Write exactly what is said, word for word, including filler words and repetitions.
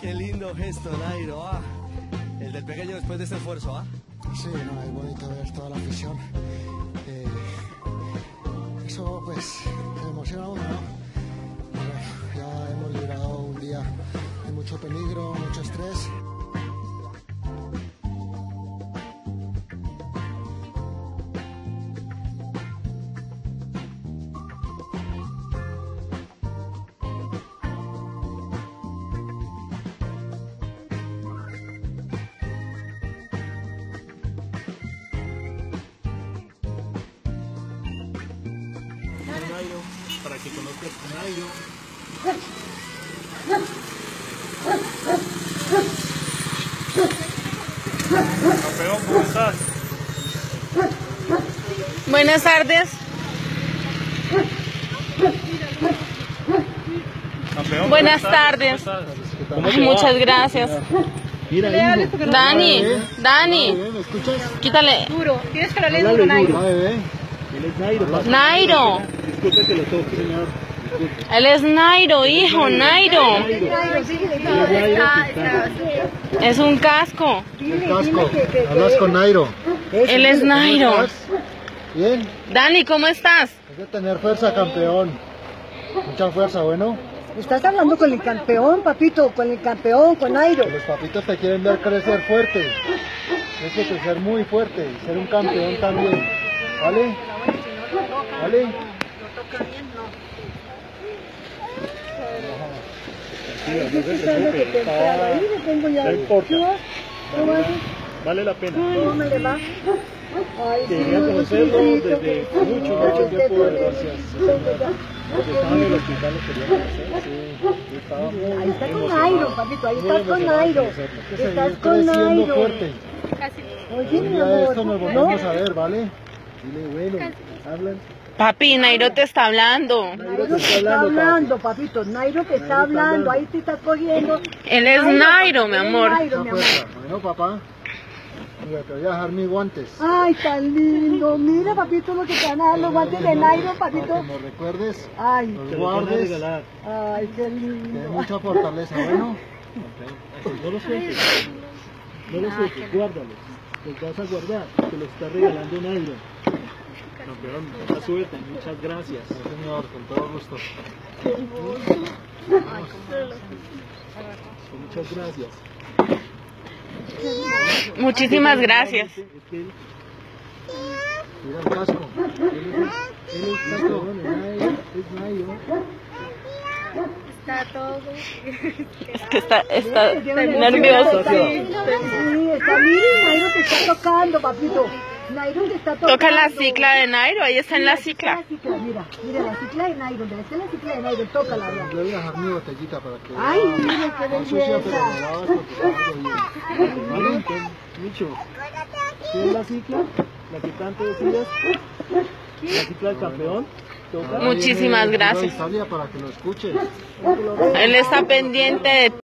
Qué lindo gesto, Nairo. Ah, el del pequeño después de este esfuerzo, ¿ah? Sí, no, es bonito ver toda la afición. Eh, eso pues te emociona a uno, ¿no? Bueno, ya hemos librado un día de mucho peligro, mucho estrés. Nairo, para que conozcas a Nairo. Campeón, ¿cómo estás? Buenas tardes. Campeón, Buenas tardes. ¿Cómo Ay, te va? muchas gracias. Mira, hijo. Dani, Dani, ¿Me escuchas? quítale. Duro, tienes que hablarle duro, Nairo. Ah, bebé. Él es Nairo. papá. Nairo. Disculpe que lo toque, señor. Disculpe. Él es Nairo, hijo, Nairo. Nairo, sí, está, está. Es un casco. El casco. Hablas con Nairo. Él es Nairo. ¿Cómo estás? Bien. Dani, ¿cómo estás? Hay que tener fuerza, campeón. Mucha fuerza, bueno. Estás hablando con el campeón, papito, con el campeón, con Nairo. Los papitos te quieren ver crecer fuerte. Tienes que crecer muy fuerte y ser un campeón también. ¿Vale? ¿Vale? Tranquila, no se preocupe. Ahí le tengo ya. No importa. ¿Cómo haces? Vale la pena. ¿Cómo me le va? Ay, sí, Quería conocerlo desde mucho, mucho tiempo, gracias. Porque estaba en el hospital, lo quería conocer. Sí, yo estaba muy Ahí está con emocionado. Nairo, papito, ahí Muy estás con emocionado de Nairo. conocerlo. Hay que Estás seguir con creciendo Nairo. fuerte. Oye, Un mi día de esto nos amor, volvemos ¿no? a ver, ¿vale? Dile, bueno, hablan. Papi, Nairo te está hablando. Nairo te está hablando, papito. Nairo te está hablando. Ahí te está cogiendo. Él es Nairo, mi amor. Nairo, mi Mucha amor. fuerza. Bueno, papá. Mira, te voy a dejar mis guantes. Ay, tan lindo. Mira, papito, lo que te van a dar los guantes de Nairo, Para que papito. nos recuerdes, Ay, los Te lo van a guardes, regalar. ay, qué que den lindo. mucha fortaleza, ¿bueno? No los sueltes. No los sueltes, guárdalos. Los vas a guardar. Te los está regalando Nairo. Campeón, mucha suerte. Muchas gracias. Sí, señor, con todo gusto. Muchas gracias. Muchísimas gracias. Es que él- Mira el casco. él es el campeón, es Nairo, es Nairo. Está todo. Es que está, está nervioso. Sí, está, mira, Nairo te está tocando, papito. Nairo te está tocando. Toca la cicla de Nairo, ahí está en la Mira, cicla. la cicla, Mira, mira la cicla de Nairo, mira, esta es la cicla de Nairo, tócala, mira. Le voy a dejar mi botellita para que... Ay, mira qué no sucia, pero me belleza. lavas porque está algo bien. ¿Vale? Entonces, Micho, ¿qué es la cicla? La que tanto decías. La cicla del campeón. Toca. Muchísimas Ahí viene gracias. Italia para que lo escuches. Él está pendiente de